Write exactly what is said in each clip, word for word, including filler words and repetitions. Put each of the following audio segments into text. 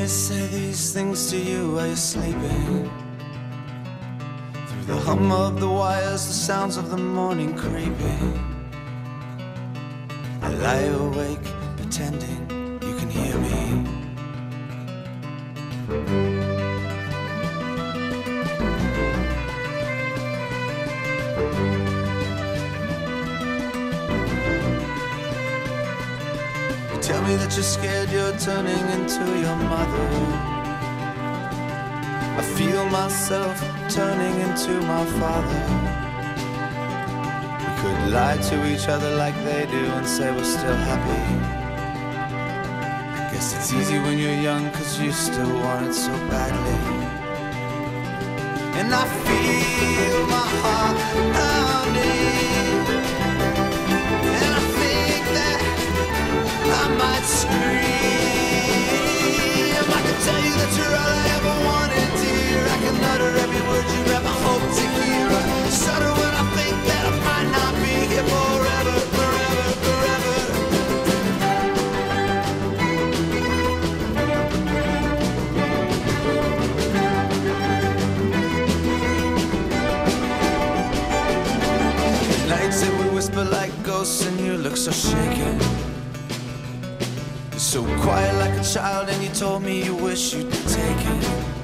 say these things to you while you're sleeping. Through the hum of the wires, the sounds of the morning creeping. I lie awake, pretending you can hear me. Tell me that you're scared you're turning into your mother. I feel myself turning into my father. We could lie to each other like they do and say we're still happy. I guess it's easy when you're young, cause you still want it so badly. And I feel my heart pounding, and I think that I might scream. I can tell you that you're all I ever wanted, dear. I can utter every word you ever hoped to hear. I shudder when I think that I might not be here forever, forever, forever. Nights that we whisper like ghosts and you look so shaken. So quiet like a child, and you told me you wish you'd taken.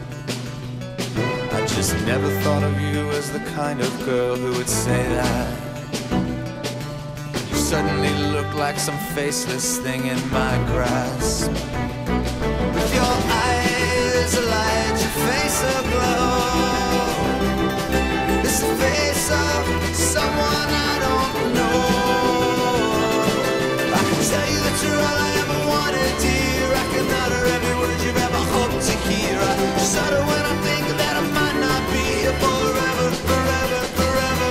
I just never thought of you as the kind of girl who would say that. You suddenly look like some faceless thing in my grasp. With your eyes alight, your face aglow, it's the face of someone I don't know. I can tell you that you're all I ever wanted, dear. I can utter every word you've ever hoped to hear. I shudder when I think that I might not be here forever, forever, forever.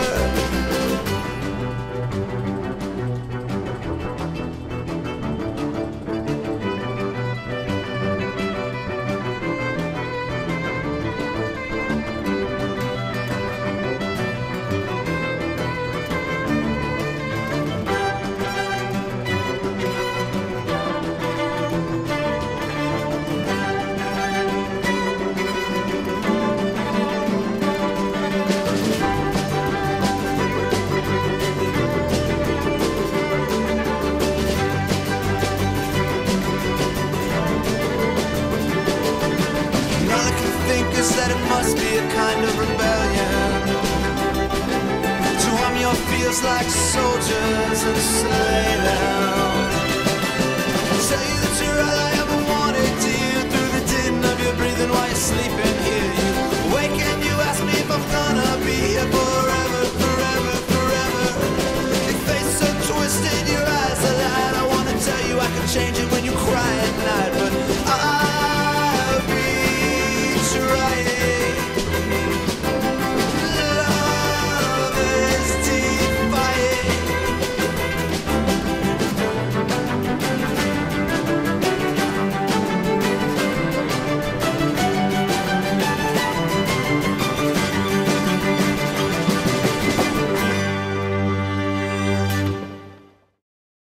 That it must be a kind of rebellion to arm your fears like soldiers and slay them. Tell you that you're all I ever wanted, dear. Through the din of your breathing while you're sleeping here, you wake and you ask me if I'm gonna be here for